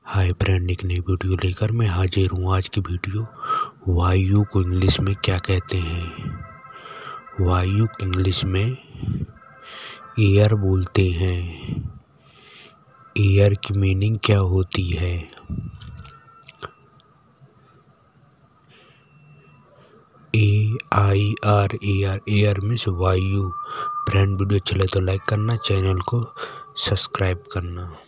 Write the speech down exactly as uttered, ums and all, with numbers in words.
Hi friend, एक नई video लेकर मैं हाजिर हूँ। आज की वीडियो वायु को इंग्लिश में क्या कहते हैं। वायु को इंग्लिश में एयर बोलते हैं। एयर की मीनिंग क्या होती है। A I R air air means वायु। फ्रेंड, वीडियो चले तो लाइक करना, चैनल को सब्सक्राइब करना।